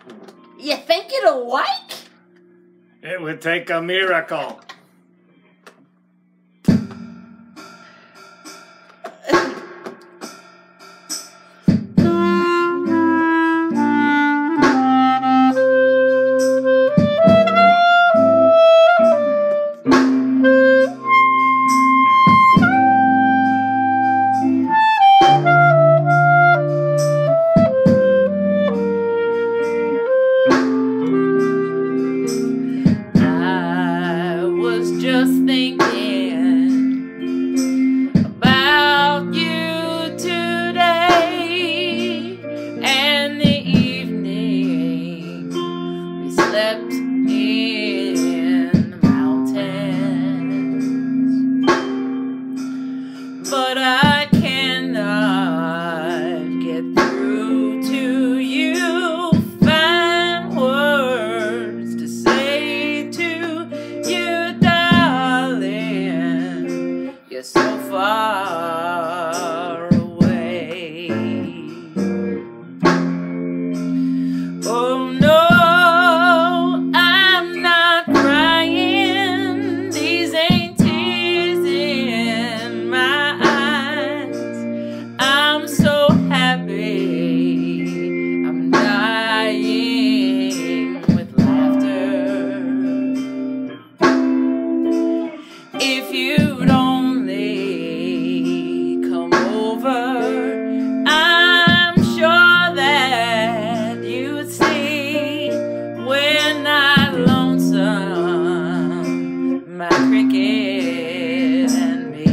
You think it'll work? It would take a miracle. Just thinking about you today, and the evening we slept in the mountains, but I cannot get through to you, find words to say to you. You're so far away. Oh no, I'm not crying. These ain't tears in my eyes. I'm so happy. I'm dying with laughter. If you don't my cricket and me.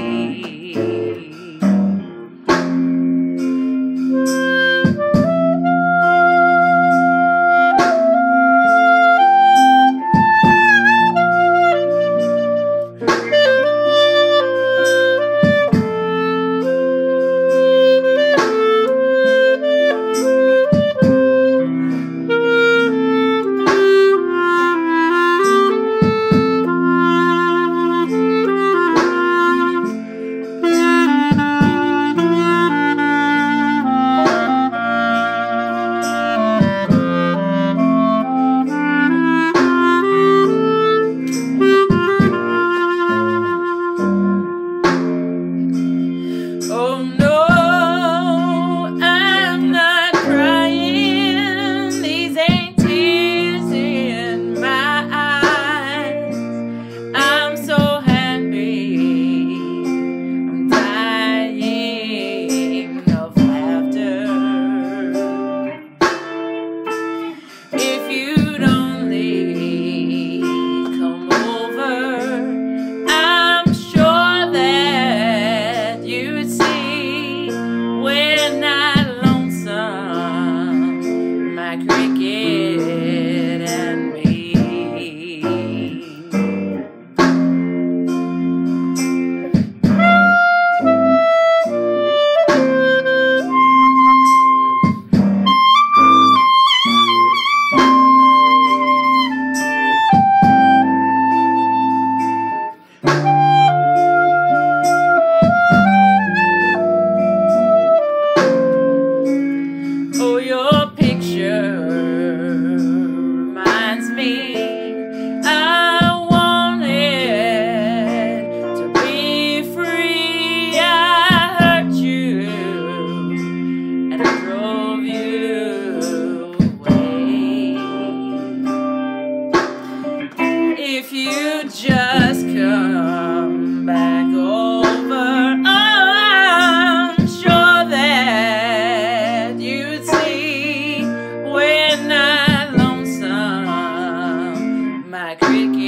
Oh no, I'm not crying. These ain't tears in my eyes. I'm so happy. I'm dying of laughter. If you'd only come over, I'm sure that you'd see we're not lonesome, my cricket and me. Oh, your picture reminds me I wanted to be free. I hurt you and I drove you away. If you just come back over, I'm sure that you'd see we're not lonesome, my cricket.